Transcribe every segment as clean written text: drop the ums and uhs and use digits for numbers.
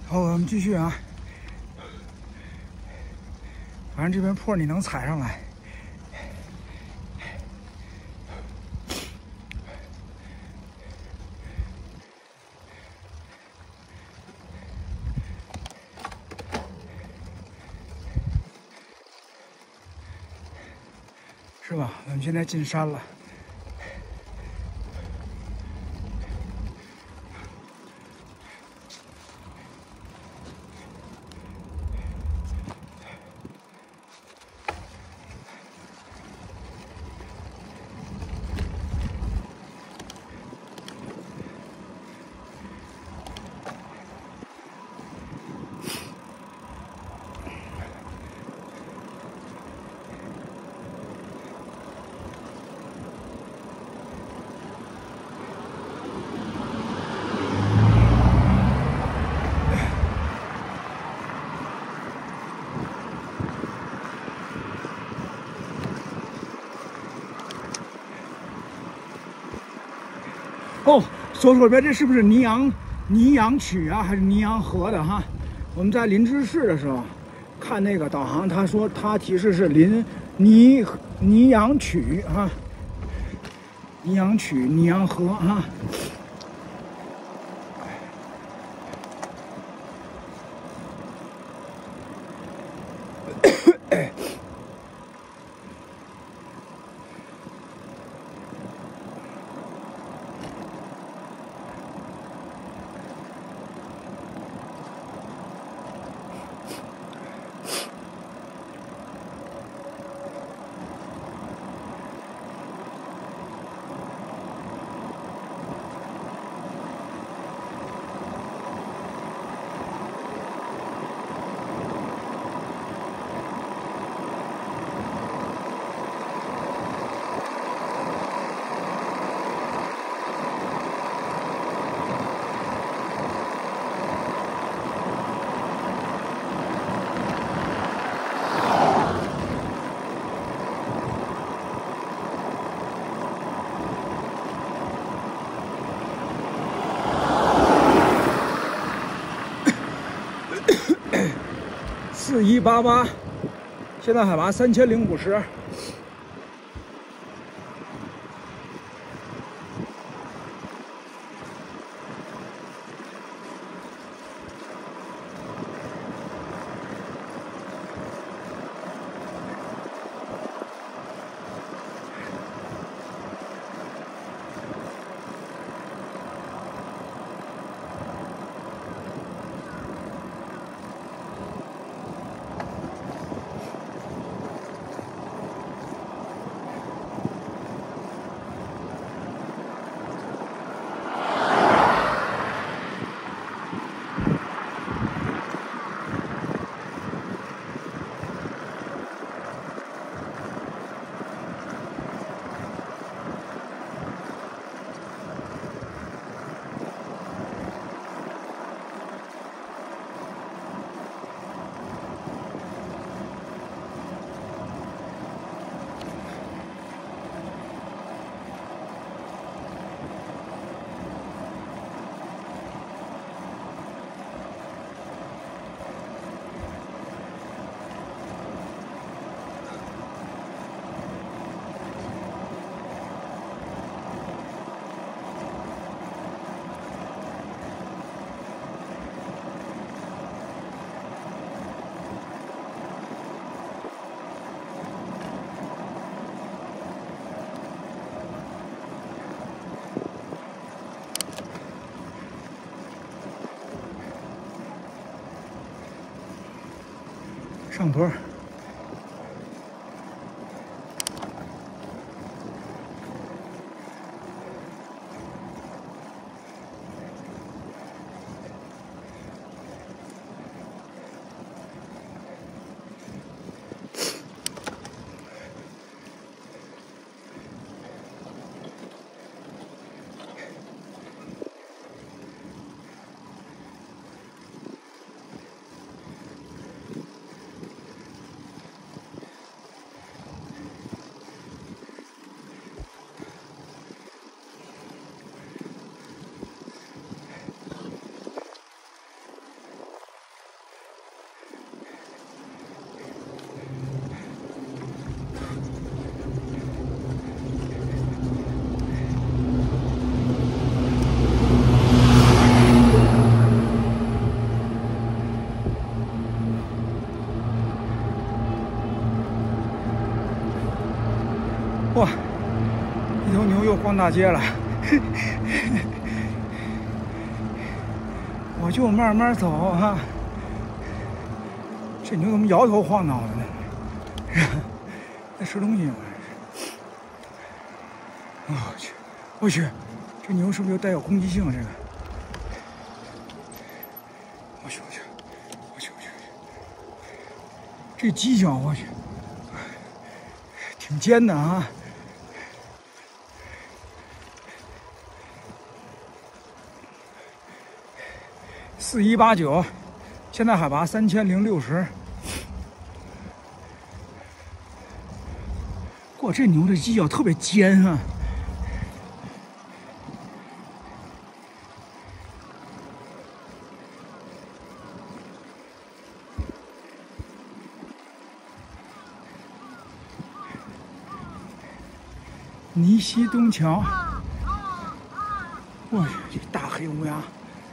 好，我们继续啊。反正这边坡你能踩上来。是吧？我们现在进山了。哦，说说呗，这是不是泥阳曲啊，还是泥阳河的哈？我们在林芝市的时候看那个导航，他说他提示是泥阳曲哈，泥阳曲、泥阳河哈。4188，现在海拔3050。上坡。 逛大街了，我就慢慢走哈。这牛怎么摇头晃脑的呢？在吃东西吗？我去，我去，这牛是不是又带有攻击性？这个，我去，这犄角我去，挺尖的啊。4189，现在海拔3060。哇，这牛的犄角特别尖啊！尼西东桥，哇，这大黑乌鸦！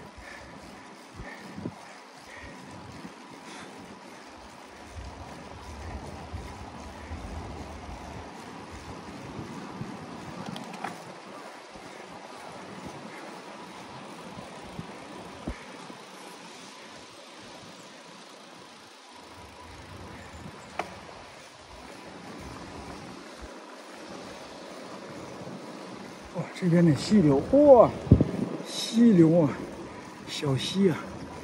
哇，这边的溪流，哇，溪流啊，小溪啊。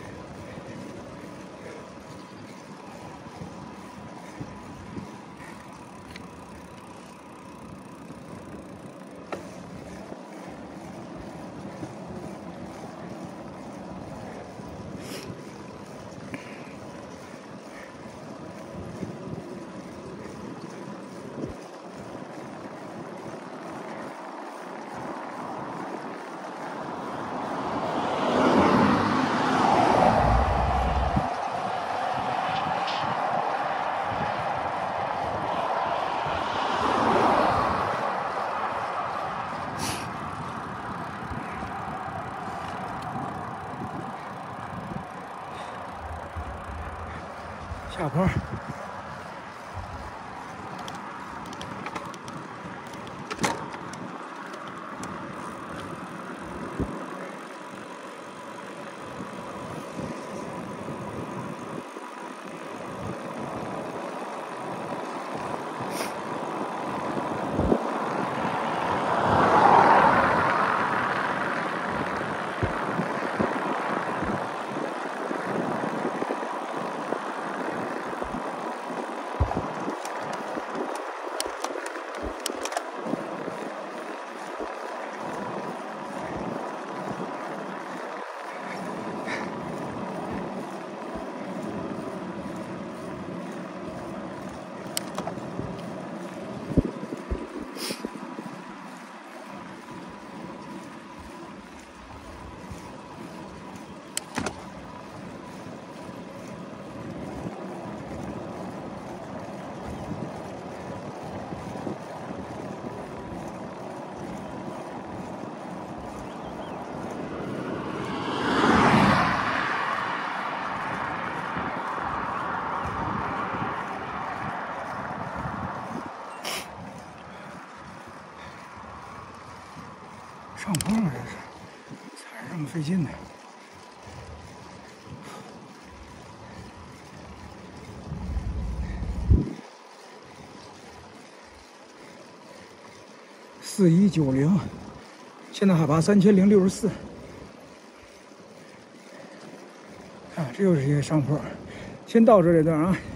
下坡。上坡了，这是踩着这么费劲呢。4190，现在海拔3064。啊，这又是一个上坡，先到这段啊。